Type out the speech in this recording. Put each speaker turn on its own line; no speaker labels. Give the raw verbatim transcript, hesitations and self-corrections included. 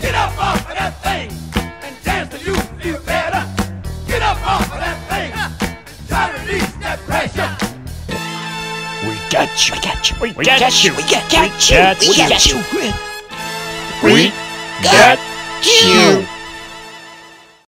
Get up off of that thing and dance till you feel better. Get up off of that thing and try to release that pressure.
We got you.
We got you.
We
We
got
got
you.
you. We got
We
you.
got
We got
you.
you.
We got you.